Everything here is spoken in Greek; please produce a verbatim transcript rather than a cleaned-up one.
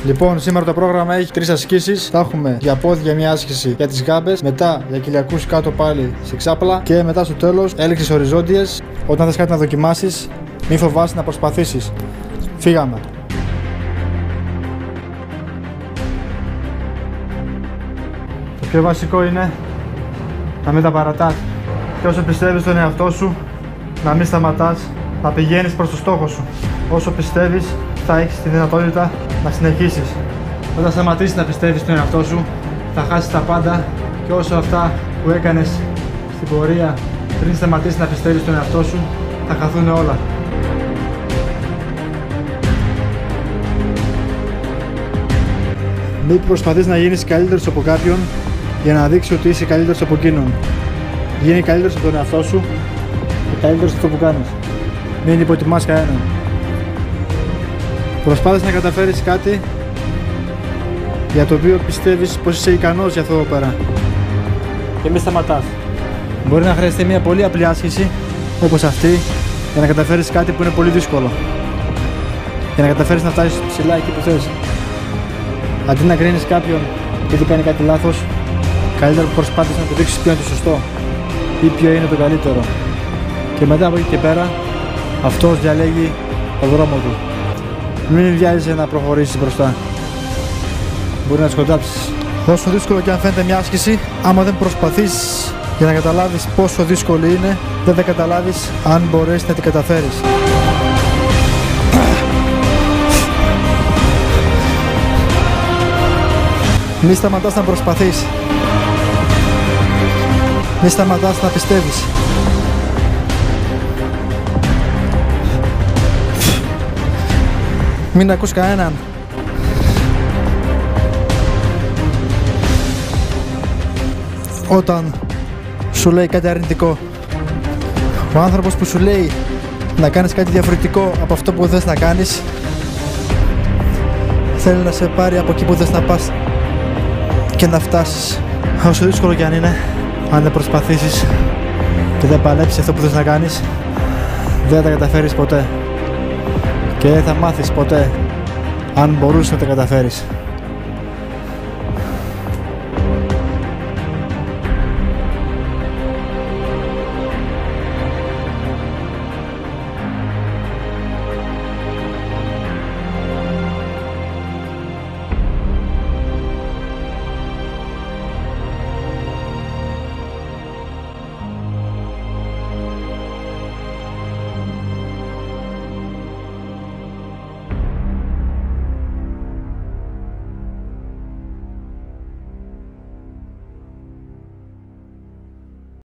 Λοιπόν, σήμερα το πρόγραμμα έχει τρεις ασκήσεις. Θα έχουμε για πόδια μια άσκηση για τις γάμπες, μετά για κοιλιακούς κάτω πάλι σε ξάπλα και μετά στο τέλος έλξεις οριζόντιες. Όταν θες κάτι να δοκιμάσεις, μη φοβάσαι να προσπαθήσεις. Φύγαμε. Το πιο βασικό είναι να μην τα παρατάς. Και όσο πιστεύεις στον εαυτό σου, να μην σταματάς, να πηγαίνεις προς το στόχο σου. Όσο πιστεύεις, θα έχεις τη δυνατότητα να συνεχίσεις. Όταν σταματήσεις να πιστεύεις στον εαυτό σου, θα χάσεις τα πάντα και όσο αυτά που έκανες στην πορεία πριν σταματήσεις να πιστεύεις στον εαυτό σου, θα χαθούν όλα. Μην προσπαθείς να γίνεις καλύτερος από κάποιον για να δείξεις ότι είσαι καλύτερος από εκείνον. Γίνει καλύτερος από τον εαυτό σου και καλύτερος από αυτό που κάνεις. Μην υποτιμάς κανέναν. Προσπάθησε να καταφέρεις κάτι για το οποίο πιστεύεις πως είσαι ικανός για αυτό εδώ πέρα. Και μην σταματάς. Μπορεί να χρειαστεί μια πολύ απλή άσκηση όπως αυτή για να καταφέρεις κάτι που είναι πολύ δύσκολο. Για να καταφέρεις να φτάσεις ψηλά εκεί που θες. Αντί να κρίνεις κάποιον γιατί κάνει κάτι λάθος, καλύτερα που προσπάθεις να του δείξεις ποιο είναι το σωστό ή ποιο είναι το καλύτερο. Και μετά από εκεί και πέρα, αυτός διαλέγει το δρόμο του. Μην βιάζεσαι να προχωρήσεις μπροστά. Μπορεί να σκοντάψεις. Όσο δύσκολο και αν φαίνεται μια άσκηση, άμα δεν προσπαθήσεις για να καταλάβεις πόσο δύσκολη είναι, δεν θα καταλάβεις αν μπορέσεις να την καταφέρεις. Μη σταματάς να προσπαθείς. Μη σταματάς να πιστεύεις. Μην ακούς κανέναν. Όταν σου λέει κάτι αρνητικό, ο άνθρωπος που σου λέει να κάνεις κάτι διαφορετικό από αυτό που θες να κάνεις, θέλει να σε πάρει από εκεί που θες να πας και να φτάσεις. Όσο δύσκολο κι αν είναι, αν δεν προσπαθήσεις και δεν παλέψεις αυτό που θες να κάνεις, δεν θα τα καταφέρεις ποτέ. Και δεν θα μάθεις ποτέ αν μπορούσες να τα καταφέρεις.